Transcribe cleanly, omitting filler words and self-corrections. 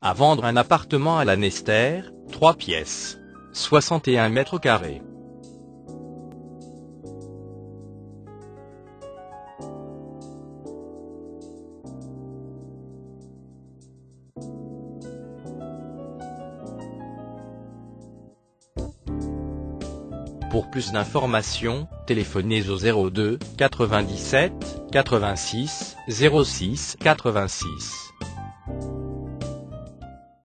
À vendre un appartement à Lanester, 3 pièces, 61 mètres carrés. Pour plus d'informations, téléphonez au 02 97 86 06 86.